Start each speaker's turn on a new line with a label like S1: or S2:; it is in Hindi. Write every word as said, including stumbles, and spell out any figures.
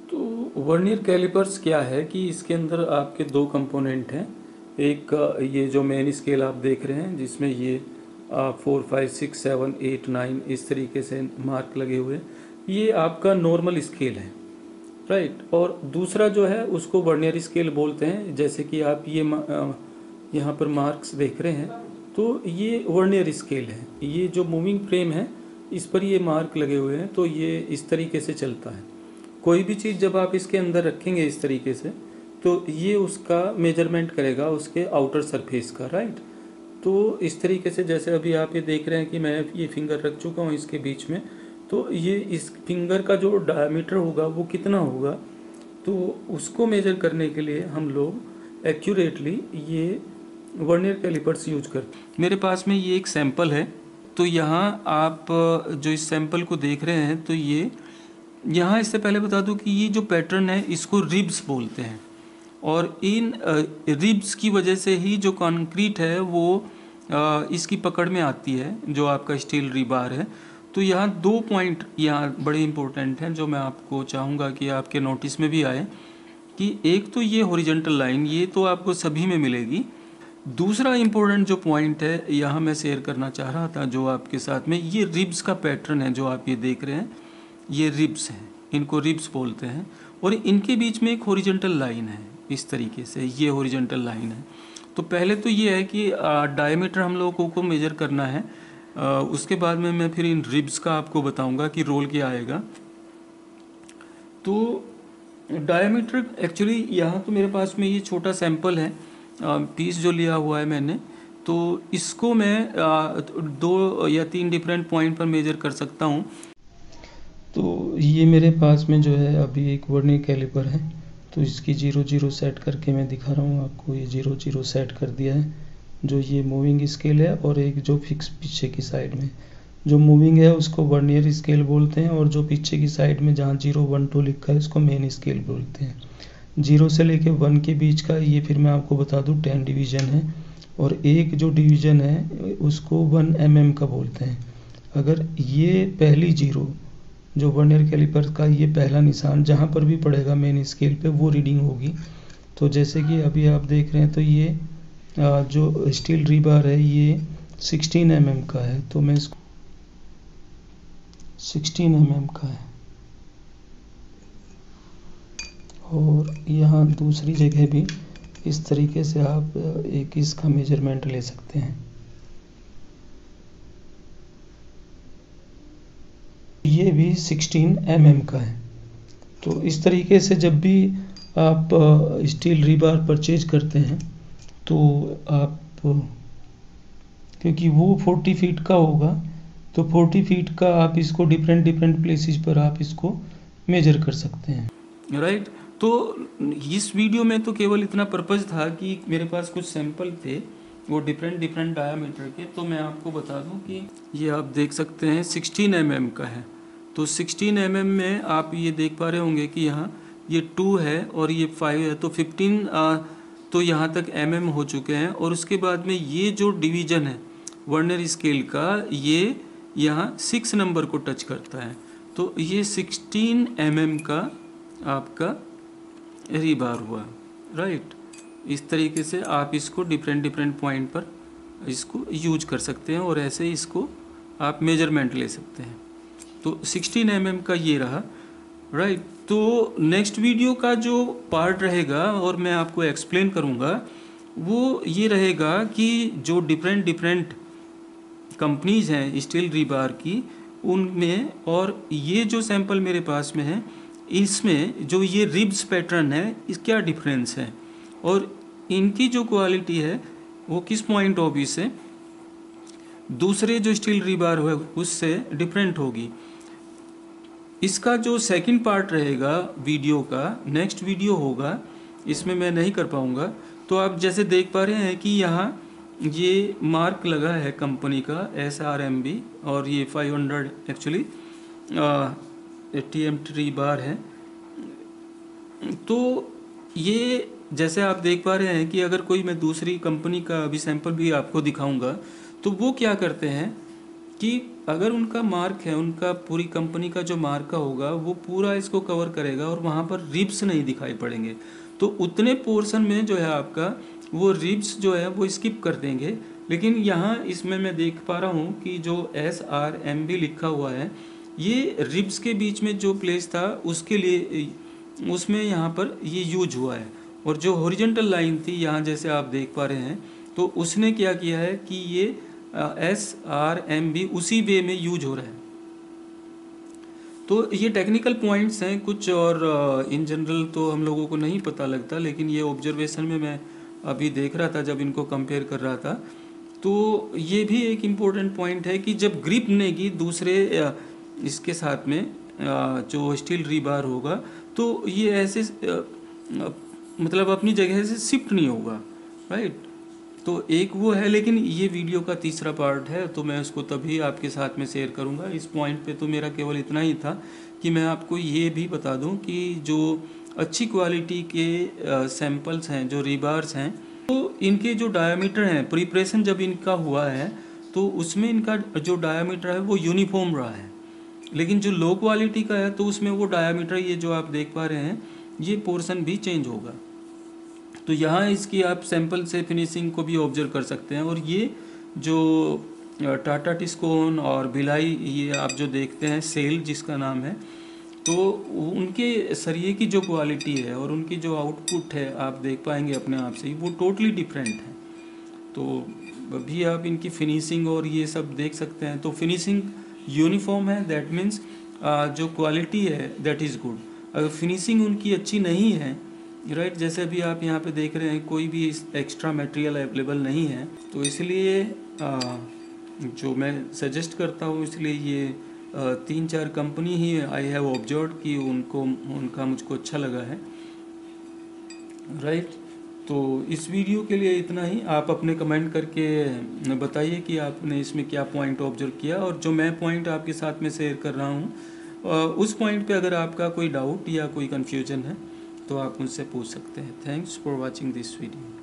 S1: तो वर्नियर कैलिपर्स क्या है कि इसके अंदर आपके दो कंपोनेंट हैं। एक अ, ये जो मेन स्केल आप देख रहे हैं जिसमें ये four five six seven eight nine इस तरीके से मार्क लगे हुए, ये आपका नॉर्मल स्केल है, राइट। और दूसरा जो है उसको वर्नियर स्केल बोलते हैं। जैसे कि आप ये मा- अ, यहाँ पर मार्क्स देख रहे हैं, तो ये वर्नियर स्केल है। ये जो मूविंग फ्रेम है इस पर ये मार्क लगे हुए हैं, तो ये इस तरीके से चलता है। कोई भी चीज़ जब आप इसके अंदर रखेंगे इस तरीके से, तो ये उसका मेजरमेंट करेगा उसके आउटर सरफेस का, राइट। तो इस तरीके से जैसे अभी आप ये देख रहे हैं कि मैं ये फिंगर रख चुका हूँ इसके बीच में, तो ये इस फिंगर का जो डायमीटर होगा वो कितना होगा, तो उसको मेजर करने के लिए हम लोग एक्यूरेटली ये वर्नियर कैलिपर्स यूज करते हैं। मेरे पास में ये एक सैंपल है, तो यहाँ आप जो इस सैंपल को देख रहे हैं, तो ये यहाँ इससे पहले बता दूं कि ये जो पैटर्न है इसको रिब्स बोलते हैं, और इन रिब्स की वजह से ही जो कंक्रीट है वो अ, इसकी पकड़ में आती है, जो आपका स्टील रिबार है। तो यहाँ दो पॉइंट यहाँ बड़े इंपॉर्टेंट हैं जो मैं आपको चाहूँगा कि आपके नोटिस में भी आए, कि एक तो ये हॉरिजॉन्टल लाइन, ये तो आपको सभी में मिलेगी। दूसरा इम्पोर्टेंट जो पॉइंट है यहाँ मैं शेयर करना चाह रहा था जो आपके साथ में, ये रिब्स का पैटर्न है जो आप ये देख रहे हैं, ये रिब्स हैं, इनको रिब्स बोलते हैं। और इनके बीच में एक हॉरिजॉन्टल लाइन है इस तरीके से, ये हॉरिजॉन्टल लाइन है। तो पहले तो ये है कि डायमीटर हम लोगों को मेजर करना है, आ, उसके बाद में मैं फिर इन रिब्स का आपको बताऊंगा कि रोल क्या आएगा। तो डायमीटर एक्चुअली यहाँ तो मेरे पास में ये छोटा सैंपल है, पीस जो लिया हुआ है मैंने, तो इसको मैं आ, दो या तीन डिफरेंट पॉइंट पर मेजर कर सकता हूँ। तो ये मेरे पास में जो है अभी एक वर्नियर कैलिपर है, तो इसकी जीरो जीरो सेट करके मैं दिखा रहा हूँ आपको। ये जीरो जीरो सेट कर दिया है, जो ये मूविंग स्केल है, और एक जो फिक्स पीछे की साइड में जो मूविंग है उसको वर्नियर स्केल बोलते हैं, और जो पीछे की साइड में जहाँ जीरो वन टू लिखा है उसको मेन स्केल बोलते हैं। जीरो से लेके वन के बीच का ये फिर मैं आपको बता दूँ टेन डिवीज़न है, और एक जो डिवीज़न है उसको वन एम एम का बोलते हैं। अगर ये पहली जीरो जो वर्नियर कैलिपर का ये पहला निशान जहाँ पर भी पड़ेगा मेन स्केल पे वो रीडिंग होगी। तो जैसे कि अभी आप देख रहे हैं, तो ये आ, जो स्टील रीबार है ये सिक्सटीन एम एम का है, तो मैं इसको सिक्सटीन एम एम का है। और यहाँ दूसरी जगह भी इस तरीके से आप एक इसका मेजरमेंट ले सकते हैं। ये भी सिक्सटीन एम एम का है। तो इस तरीके से जब भी आप स्टील रीबार परचेज करते हैं, तो आप, क्योंकि वो फोर्टी फीट का होगा, तो फोर्टी फीट का आप इसको डिफरेंट डिफरेंट प्लेसेस पर आप इसको मेजर कर सकते हैं, राइट। तो इस वीडियो में तो केवल इतना पर्पज़ था कि मेरे पास कुछ सैंपल थे वो डिफरेंट डिफरेंट डायामीटर के, तो मैं आपको बता दूं कि ये आप देख सकते हैं सिक्सटीन एम एम का है। तो सिक्सटीन एम एम में आप ये देख पा रहे होंगे कि यहाँ ये टू है और ये फाइव है, तो फिफ्टीन तो यहाँ तक एम एम हो चुके हैं। और उसके बाद में ये जो डिवीज़न है वर्नियर स्केल का, ये यहाँ सिक्स नंबर को टच करता है, तो ये सिक्सटीन एम एम का आपका रीबार हुआ, राइट। इस तरीके से आप इसको डिफरेंट डिफरेंट पॉइंट पर इसको यूज कर सकते हैं, और ऐसे इसको आप मेजरमेंट ले सकते हैं। तो सिक्सटीन एम एम का ये रहा, राइट। तो नेक्स्ट वीडियो का जो पार्ट रहेगा और मैं आपको एक्सप्लेन करूँगा वो ये रहेगा कि जो डिफरेंट डिफरेंट कंपनीज हैं स्टील रीबार की, उनमें और ये जो सैंपल मेरे पास में है इसमें जो ये रिब्स पैटर्न है इस क्या डिफरेंस है, और इनकी जो क्वालिटी है वो किस पॉइंट ऑफ व्यू से दूसरे जो स्टील रीबार है उससे डिफरेंट होगी। इसका जो सेकंड पार्ट रहेगा वीडियो का, नेक्स्ट वीडियो होगा, इसमें मैं नहीं कर पाऊँगा। तो आप जैसे देख पा रहे हैं कि यहाँ ये मार्क लगा है कंपनी का एस आर एम बी, और ये five hundred actually T M T bar है। तो ये जैसे आप देख पा रहे हैं कि अगर कोई मैं दूसरी कंपनी का अभी सैंपल भी आपको दिखाऊंगा, तो वो क्या करते हैं कि अगर उनका मार्क है, उनका पूरी कंपनी का जो मार्क का होगा वो पूरा इसको कवर करेगा और वहाँ पर रिब्स नहीं दिखाई पड़ेंगे, तो उतने पोर्शन में जो है आपका वो रिब्स जो है वो स्किप कर देंगे। लेकिन यहाँ इसमें मैं देख पा रहा हूँ कि जो एस आर एम बी लिखा हुआ है ये रिब्स के बीच में जो प्लेस था उसके लिए, उसमें यहाँ पर ये यूज हुआ है। और जो हॉरिजॉन्टल लाइन थी यहाँ जैसे आप देख पा रहे हैं, तो उसने क्या किया है कि ये एस आर एम बी उसी वे में यूज हो रहा है। तो ये टेक्निकल पॉइंट्स हैं कुछ, और इन जनरल तो हम लोगों को नहीं पता लगता, लेकिन ये ऑब्जर्वेशन में मैं अभी देख रहा था जब इनको कंपेयर कर रहा था, तो ये भी एक इम्पोर्टेंट पॉइंट है कि जब ग्रिप बनेगी दूसरे इसके साथ में जो स्टील रीबार होगा तो ये ऐसे मतलब अपनी जगह से शिफ्ट नहीं होगा, राइट। तो एक वो है, लेकिन ये वीडियो का तीसरा पार्ट है तो मैं उसको तभी आपके साथ में शेयर करूँगा। इस पॉइंट पे तो मेरा केवल इतना ही था कि मैं आपको ये भी बता दूं कि जो अच्छी क्वालिटी के सैंपल्स हैं, जो रीबार्स हैं, तो इनके जो डायामीटर हैं, प्रिपरेशन जब इनका हुआ है तो उसमें इनका जो डायामीटर है वो यूनिफॉर्म रहा है। लेकिन जो लो क्वालिटी का है तो उसमें वो डायामीटर, ये जो आप देख पा रहे हैं, ये पोर्शन भी चेंज होगा। तो यहाँ इसकी आप सैंपल से फिनिशिंग को भी ऑब्जर्व कर सकते हैं। और ये जो टाटा टिस्कोन और भिलाई, ये आप जो देखते हैं सेल जिसका नाम है, तो उनके सरिये की जो क्वालिटी है और उनकी जो आउटपुट है आप देख पाएंगे अपने आप से ही, वो टोटली डिफरेंट है। तो अभी आप इनकी फिनिशिंग और ये सब देख सकते हैं। तो फिनिशिंग यूनिफॉर्म है, दैट मीन्स जो क्वालिटी है दैट इज़ गुड। अगर फिनिशिंग उनकी अच्छी नहीं है, राइट, जैसे अभी आप यहाँ पे देख रहे हैं कोई भी एक्स्ट्रा मटेरियल अवेलेबल नहीं है, तो इसलिए आ, जो मैं सजेस्ट करता हूँ, इसलिए ये आ, तीन चार कंपनी ही आई हैव ऑब्जर्व कि उनको उनका मुझको अच्छा लगा है, राइट। तो इस वीडियो के लिए इतना ही। आप अपने कमेंट करके बताइए कि आपने इसमें क्या पॉइंट ऑब्जर्व किया, और जो मैं पॉइंट आपके साथ में शेयर कर रहा हूँ उस पॉइंट पे अगर आपका कोई डाउट या कोई कन्फ्यूजन है तो आप मुझसे पूछ सकते हैं। Thanks for watching this video.